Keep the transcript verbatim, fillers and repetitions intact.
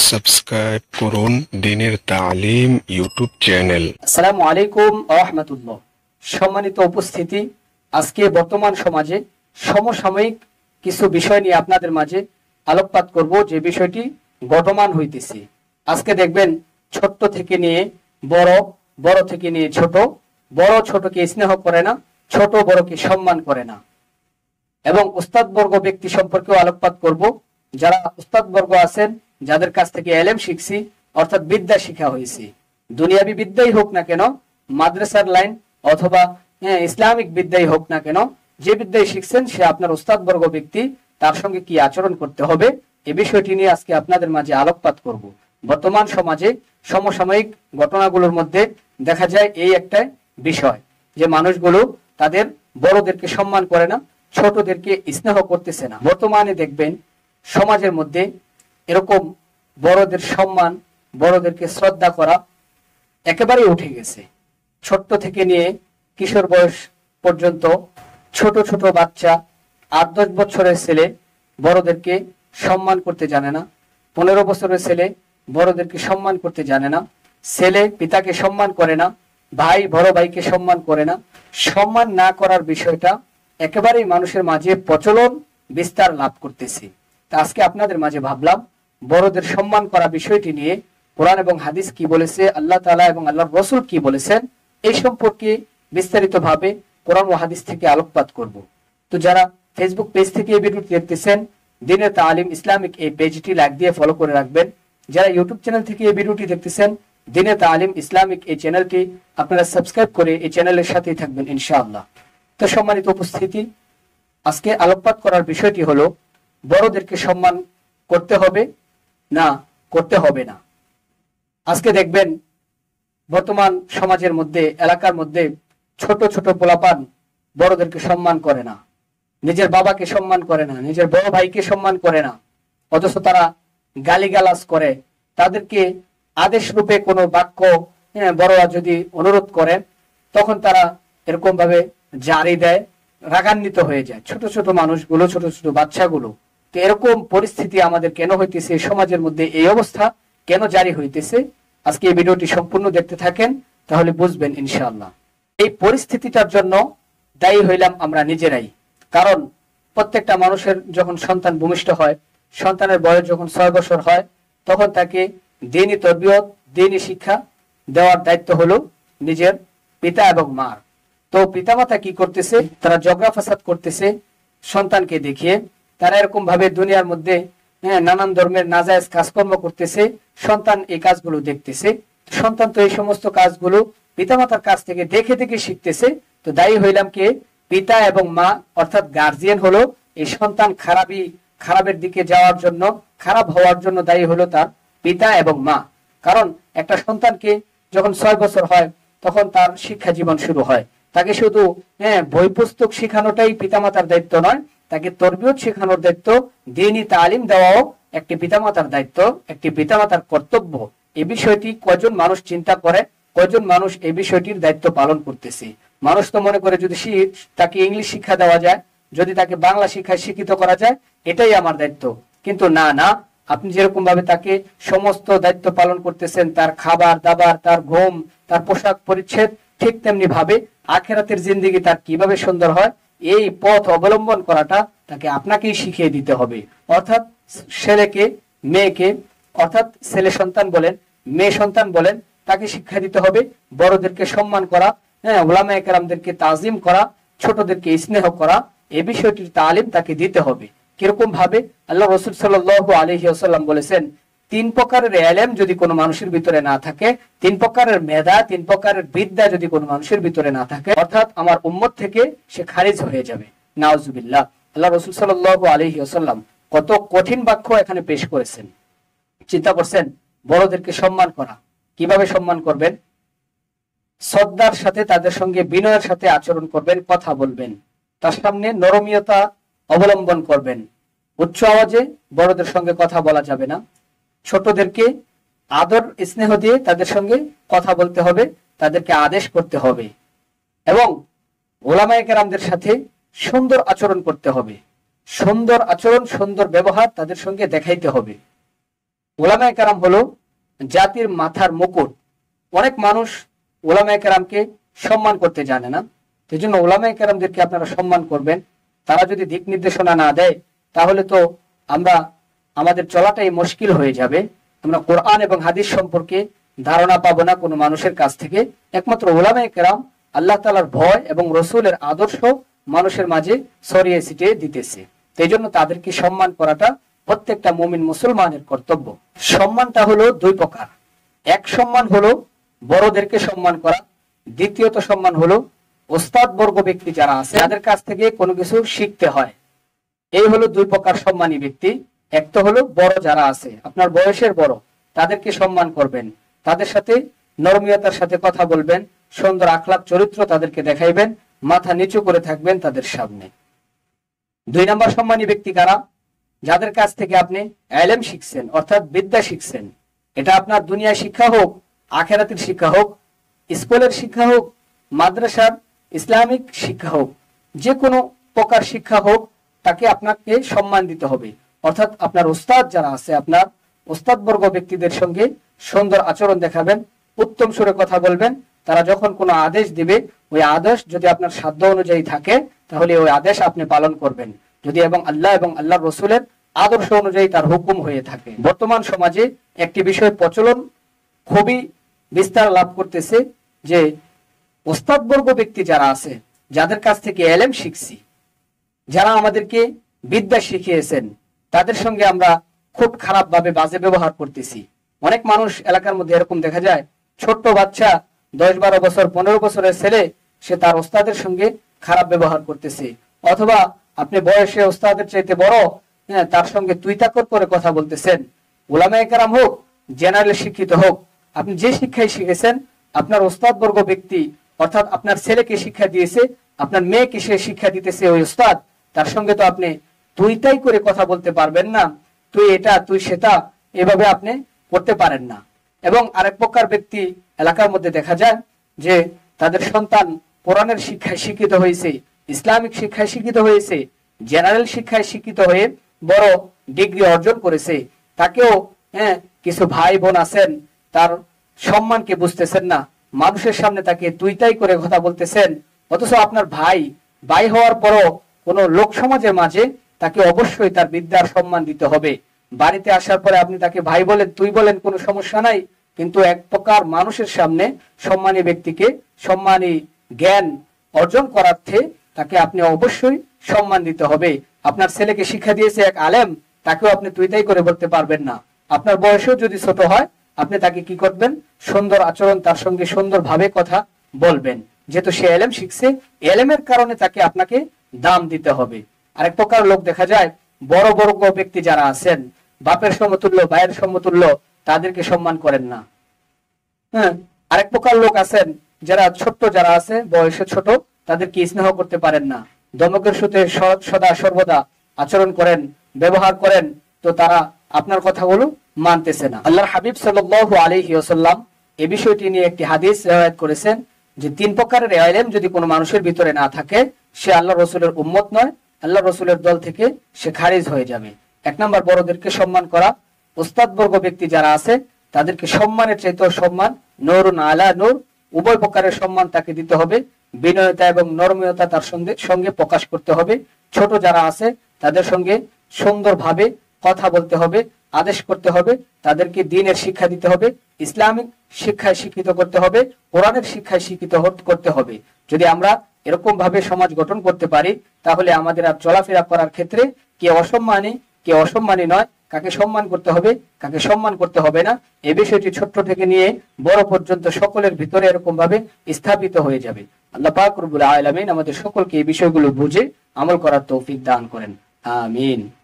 Subscribe করুন দিনের তালিম ইউটিউব চ্যানেল। আসসালামু আলাইকুম ওয়া রাহমাতুল্লাহ। সম্মানিত উপস্থিতি, আজকে বর্তমান সমাজে সমসাময়িক কিছু বিষয় নিয়ে আপনাদের মাঝে আলোকপাত করব, যে বিষয়টি বর্তমান হইতেছে। আজকে দেখবেন ছোট্ট থেকে নিয়ে বড়, বড় থেকে নিয়ে ছোট, বড় ছোটকে স্নেহ করে না, ছোট বড়কে সম্মান করে না। এবং উস্তাদবর্গ ব্যক্তি সম্পর্কেও আলোকপাত করব, যারা উস্তাদবর্গ আছেন, যাদের কাছ থেকে এলেম শিখছি, অর্থাৎ বিদ্যা শিখা হয়েছে। দুনিয়াবি বিদ্যাই হোক না কেন, মাদ্রাসার লাইন অথবা ইসলামিক বিদ্যাই হোক না কেন, যে বিদ্যায় শিখছেন সে আপনার উস্তাদবর্গ ব্যক্তি, তার সঙ্গে কি আচরণ করতে হবে এ বিষয়টি নিয়ে আজকে আপনাদের মাঝে আলোকপাত করব। বর্তমান সমাজে সমসাময়িক ঘটনাগুলোর মধ্যে দেখা যায় এই একটা বিষয়, যে মানুষগুলো তাদের বড়দেরকে সম্মান করে না, ছোটদেরকে স্নেহ করতেছে না। বর্তমানে দেখবেন সমাজের মধ্যে এরকম বড়দের সম্মান, বড়দেরকে শ্রদ্ধা করা একেবারে উঠে গেছে। ছোট্ট থেকে নিয়ে কিশোর বয়স পর্যন্ত ছোট ছোট বাচ্চা, আট দশ বছরের ছেলে বড়দেরকে সম্মান করতে জানে না, পনেরো বছরের ছেলে বড়দেরকে সম্মান করতে জানে না, ছেলে পিতাকে সম্মান করে না, ভাই বড় ভাইকে সম্মান করে না। সম্মান না করার বিষয়টা একেবারেই মানুষের মাঝে প্রচলন বিস্তার লাভ করতেছে। তা আজকে আপনাদের মাঝে ভাবলাম বড়দের সম্মান করা বিষয়টি নিয়ে কোরআন এবং হাদিস কি বলেছে, আল্লাহ তাআলা এবং আল্লাহর রাসূল কি বলেছেন, এই সম্পর্কে বিস্তারিত ভাবে কোরআন ও হাদিস থেকে আলোকপাত করব। তো যারা ফেসবুক পেজ থেকে এই ভিডিওটি দেখতেছেন, দিনের তালিম ইসলামিক এই পেজটি লাইক দিয়ে ফলো করে রাখবেন। যারা ইউটিউব চ্যানেল থেকে এই ভিডিওটি দেখতেছেন, দিনের তালিম ইসলামিক এই চ্যানেলটি আপনারা সাবস্ক্রাইব করে এই চ্যানেলের সাথেই থাকবেন ইনশাআল্লাহ। তো সম্মানিত উপস্থিতি, আজকে আলোকপাত করার বিষয়টি হলো বড়দেরকে সম্মান করতে হবে না করতে হবে না। আজকে দেখবেন বর্তমান সমাজের মধ্যে, এলাকার মধ্যে ছোট ছোট পোলাপান বড়দেরকে সম্মান করে না, নিজের বাবাকে সম্মান করে না, নিজের বড় ভাইকে সম্মান করে না, অথচ তারা গালিগালাজ করে। তাদেরকে আদেশ রূপে কোনো বাক্য বড়রা যদি অনুরোধ করেন, তখন তারা এরকম ভাবে জারি দেয়, রাগান্বিত হয়ে যায় ছোট ছোট মানুষগুলো, ছোট ছোট বাচ্চাগুলো। তো এরকম পরিস্থিতি আমাদের কেন হইতেছে, সমাজের মধ্যে এই অবস্থা কেন জারি হইতেছে, আজকে এই ভিডিওটি সম্পূর্ণ দেখতে থাকেন, তাহলে বুঝবেন ইনশাআল্লাহ। এই পরিস্থিতিটার জন্য দায়ী হইলাম আমরা নিজেরাই। কারণ প্রত্যেকটা মানুষের যখন সন্তান ভূমিষ্ঠ হয়, সন্তানের বয়স যখন ছয় বছর হয়, তখন তাকে দ্বীনি তরবিয়ত, দ্বীনি শিক্ষা দেওয়ার দায়িত্ব হলো নিজের পিতা এবং মার। তো পিতামাতা কি করতেছে, তারা ঝগড়া ফাসাদ করতেছে সন্তানকে দেখিয়ে। তারা এরকম ভাবে দুনিয়ার মধ্যে হ্যাঁ নানান ধর্মের নাজায়েজ কাজকর্ম করতেছে, সন্তান এই কাজগুলো দেখতেছে। সন্তান তো এই সমস্ত কাজগুলো পিতামাতার কাছ থেকে দেখে দেখে শিখতেছে। তো দায়ী হইলাম কে? পিতা এবং মা, অর্থাৎ গার্জিয়ান হলো এই সন্তান খারাপই খারাপের দিকে যাওয়ার জন্য, খারাপ হওয়ার জন্য দায়ী হলো তার পিতা এবং মা। কারণ একটা সন্তানকে যখন ছয় বছর হয়, তখন তার শিক্ষা জীবন শুরু হয়। তাকে শুধু হ্যাঁ বই পুস্তক শেখানোটাই পিতামাতার দায়িত্ব নয়, তাকে তরবিয়ত শেখানোর দায়িত্ব, দ্বীনি তালিম দেওয়াও একটি পিতামাতার দায়িত্ব, একটি পিতামাতার কর্তব্য। এই বিষয়টি কয়জন মানুষ চিন্তা করে, কয়জন মানুষ এই বিষয়টির দায়িত্ব পালন করতেছে? মানুষ তো মনে করে যদি তাকে ইংলিশ শিক্ষা দেওয়া যায়, যদি তাকে বাংলা শিক্ষায় শিক্ষিত করা যায়, এটাই আমার দায়িত্ব। কিন্তু না না, আপনি যেরকম ভাবে তাকে সমস্ত দায়িত্ব পালন করতেছেন, তার খাবার দাবার, তার ঘুম, তার পোশাক পরিচ্ছদ, ঠিক তেমনি ভাবে আখেরাতের জিন্দেগি তার কিভাবে সুন্দর হয়, এই পথ অবলম্বন করাটা তাকে আপনাকেই শিখিয়ে দিতে হবে। অর্থাৎ ছেলেকে, মেয়েকে, অর্থাৎ ছেলে সন্তান বলেন, মেয়ে সন্তান বলেন, তাকে শিক্ষা দিতে হবে বড়দেরকে সম্মান করা, হ্যাঁ উলামায়ে কেরামদেরকে তাজিম করা, ছোটদেরকে স্নেহ করা। এই বিষয়টির তালিম তাকে দিতে হবে। কিরকম ভাবে? আল্লাহ রাসূল সাল্লাল্লাহু আলাইহি ওয়াসাল্লাম বলেছেন, তিন প্রকারের ইলম যদি কোনো মানুষের ভিতরে না থাকে, তিন প্রকারের মেধা, তিন প্রকারের বিদ্যা যদি কোনো মানুষের ভিতরে না থাকে, অর্থাৎ আমার উম্মত থেকে সে খারিজ হয়ে যাবে। নাউজুবিল্লাহ। আল্লাহ রাসূল সাল্লাল্লাহু আলাইহি ওয়াসাল্লাম কত কঠিন বাক্য এখানে পেশ করেছেন। চিন্তা করছেন, বড়দেরকে সম্মান করা, কিভাবে সম্মান করবেন? শ্রদ্ধার সাথে, তাদের সঙ্গে বিনয়ের সাথে আচরণ করবেন, কথা বলবেন, তার সামনে নরমিয়তা অবলম্বন করবেন। উচ্চ আওয়াজে বড়দের সঙ্গে কথা বলা যাবে না। ছোটদেরকে আদর স্নেহ দিয়ে তাদের সঙ্গে কথা বলতে হবে, তাদেরকে আদেশ করতে হবে এবং উলামায়ে কেরামদের সাথে সুন্দর আচরণ করতে হবে। সুন্দর আচরণ, সুন্দর ব্যবহার তাদের সঙ্গে দেখাইতে হবে। ওলামায়ে কেরাম হলো জাতির মাথার মুকুট। অনেক মানুষ ওলামায়ে কেরামকে সম্মান করতে জানে না, সেই জন্য ওলামায়ে কেরামদেরকে আপনারা সম্মান করবেন। তারা যদি দিক নির্দেশনা না দেয় তাহলে তো আমরা আমাদের চলাটাই মুশকিল হয়ে যাবে। আমরা কোরআন এবং হাদিস সম্পর্কে ধারণা পাবো না কোনো মানুষের কাছ থেকে। একমাত্র ওলামায়ে কেরাম আল্লাহ তাআলার ভয় এবং রসুলের আদর্শ মানুষের মাঝে ছড়িয়ে ছিটিয়ে দিতেছে। সেই জন্য তাদেরকে সম্মান করাটা প্রত্যেকটা মুমিন মুসলমানের কর্তব্য। সম্মানটা হলো দুই প্রকার। এক সম্মান হলো বড়দেরকে সম্মান করা, দ্বিতীয়ত সম্মান হলো ওস্তাদ বর্গ ব্যক্তি যারা আছে তাদের কাছ থেকে কোনো কিছু শিখতে হয়। এই হলো দুই প্রকার সম্মানী ব্যক্তি। এক তো হলো বড় যারা আছে, আপনার বয়সের বড়, তাদেরকে সম্মান করবেন, তাদের সাথে নরমিয়তার সাথে কথা বলবেন, সুন্দর আখলাক চরিত্র তাদেরকে দেখাইবেন, মাথা নিচু করে থাকবেন তাদের সামনে। দুই নম্বর সম্মানী ব্যক্তি কারা? যাদের কাছ থেকে আপনি ইলম শিখছেন, অর্থাৎ বিদ্যা শিখছেন। এটা আপনার দুনিয়া শিক্ষা হোক, আখেরাতের শিক্ষা হোক, স্কুলের শিক্ষা হোক, মাদ্রাসার ইসলামিক শিক্ষা হোক, যে কোনো প্রকার শিক্ষা হোক, তাকে আপনাকে সম্মান দিতে হবে। অর্থাৎ আপনার উস্তাদ যারা আছে, আপনার উস্তাদ বর্গ ব্যক্তিদের সঙ্গে সুন্দর আচরণ দেখাবেন, উত্তম সুরে কথা বলবেন। তারা যখন কোনো আদেশ দিবে, ওই আদেশ যদি আপনার সাধ্য অনুযায়ী থাকে তাহলে ওই আদেশ আপনি পালন করবেন, যদি এবং আল্লাহ এবং আল্লাহ রসুলের আদর্শ অনুযায়ী তার হুকুম হয়ে থাকে। বর্তমান সমাজে একটি বিষয় প্রচলন খুবই বিস্তার লাভ করতেছে যে ওস্তাদ বর্গ ব্যক্তি যারা আছে, যাদের কাছ থেকে ইলম শিখছি, যারা আমাদেরকে বিদ্যা শিখিয়েছেন, তাদের সঙ্গে আমরা খুব খারাপ ভাবে বাজে ব্যবহার করতেছি। অনেক মানুষ এলাকার মধ্যে এরকম দেখা যায়, ছোট্ট বাচ্চা দশ বারো বছর পনেরো বছরের ছেলে, সে তার ওস্তাদের সঙ্গে খারাপ ব্যবহার করতেছে। অথবা আপনি বয়সে ওস্তাদের চাইতে বড়, হ্যাঁ, তার সঙ্গে তুই তাকর করে কথা বলতেছেন। ওলামায়ে কেরাম হোক, জেনারেল শিক্ষিত হোক, আপনি যে শিক্ষায় শিখেছেন, আপনার ওস্তাদ বর্গ ব্যক্তি অর্থাৎ আপনার ছেলেকে শিক্ষা দিয়েছে, আপনার মেয়েকে সে শিক্ষা দিতেছে ওই ওস্তাদ, তার সঙ্গে তো আপনি তুই তাই করে কথা বলতে পারবেন না। তুই এটা তুই সেটা এভাবে আপনি করতে পারেন না। এবং আরেক প্রকার ব্যক্তি এলাকার মধ্যে দেখা যায় যে তাদের সন্তান কোরআনের শিক্ষায় শিক্ষিত হয়েছে, ইসলামিক শিক্ষায় শিক্ষিত হয়েছে, জেনারেল শিক্ষায় শিক্ষিত হয়ে বড় ডিগ্রি অর্জন করেছে। তাকেও হ্যাঁ কিছু ভাই বোন আছেন, তার সম্মানকে বুঝতেছেন না, মানুষের সামনে তাকে তুই তাই করে কথা বলতেছেন। অথচ আপনার ভাই ভাই হওয়ার পরও কোন লোক সমাজের মাঝে তাকে অবশ্যই তার বিদ্যার সম্মান দিতে হবে। বাড়িতে আসার পরে আপনি তাকে ভাই বলেন, তুই বলেন, কোনো সমস্যা নাই, কিন্তু এক প্রকার মানুষের সামনে সম্মানী ব্যক্তিকে সম্মানী জ্ঞান অর্জন করার্থে তাকে আপনি অবশ্যই সম্মান দিতে হবে। আপনার ছেলেকে শিক্ষা দিয়েছে এক আলেম, তাকেও আপনি তুই তাই করে বলতে পারবেন না। আপনার বয়সেও যদি ছোট হয়, আপনি তাকে কি করবেন? সুন্দর আচরণ, তার সঙ্গে সুন্দর ভাবে কথা বলবেন, যেহেতু সে এলেম শিখছে, এলেমের কারণে তাকে আপনাকে দাম দিতে হবে। আরেক প্রকার লোক দেখা যায়, বড় বড় ব্যক্তি যারা আছেন, বাপের সমতুল্য, ভাইয়ের সমতুল্য, তাদেরকে সম্মান করেন না। হ্যাঁ, আরেক প্রকার লোক আছেন যারা ছোট্ট, যারা আছে বয়সে ছোট, তাদেরকে স্নেহ করতে পারেন না, ধমকের সাথে সদা সর্বদা আচরণ করেন, ব্যবহার করেন, তো তারা আপনার কথাগুলো মানতেছে না। আল্লাহর হাবিব সাল্লাল্লাহু আলাইহি ওয়াসাল্লাম এই বিষয়টি নিয়ে একটি হাদিস রিওয়ায়াত করেছেন যে তিন প্রকারের ইলম যদি কোনো মানুষের ভিতরে না থাকে, সে আল্লাহ রসুলের উম্মত নয়, আল্লাহ রসুলের দল থেকে সে খারিজ হয়ে যাবে। এক নম্বর, বড়দেরকে সম্মান করা, উস্তাদ বর্গ ব্যক্তি যারা আছে তাদেরকে সম্মানের চাইতেও সম্মান, নূরুন আলা নূর, উভয় প্রকারের সম্মান তাকে দিতে হবে, বিনয়তা এবং নরমিয়তা তার সঙ্গে সঙ্গে প্রকাশ করতে হবে। ছোট যারা আছে তাদের সঙ্গে সুন্দরভাবে কথা বলতে হবে, আদেশ করতে হবে, তাদেরকে দ্বীনের শিক্ষা দিতে হবে, ইসলামিক শিক্ষায় শিক্ষিত করতে হবে, কোরআনের শিক্ষায় শিক্ষিত করতে হবে। যদি আমরা এরকম ভাবে সমাজ গঠন করতে পারি, তাহলে আমাদের আর চলাফেরা করার ক্ষেত্রে কে অসম্মানী কে অসম্মানী নয়, কাকে সম্মান করতে হবে কাকে সম্মান করতে হবে না, এই বিষয়টি ছোট্ট থেকে নিয়ে বড় পর্যন্ত সকলের ভিতরে এরকম ভাবে স্থাপিত হয়ে যাবে। আল্লাহ পাক রব্বুল আলামিন আমাদের সকলকে এই বিষয়গুলো বুঝে আমল করার তৌফিক দান করেন। আমিন।